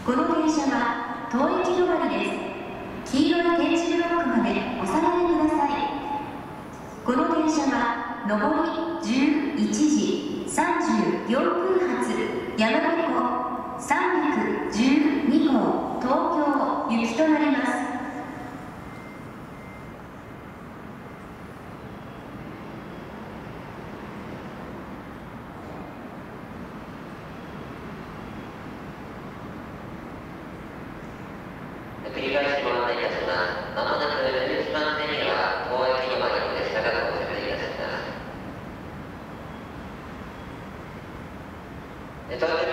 この電車は当駅止まりです。黄色い点字ブロックまでお下がりください。この電車は上り11時34分発山手湖312号東京行きとなります。 繰り返しご案内いたします。まもなく11番線には当駅止まりの列車が到着いたします。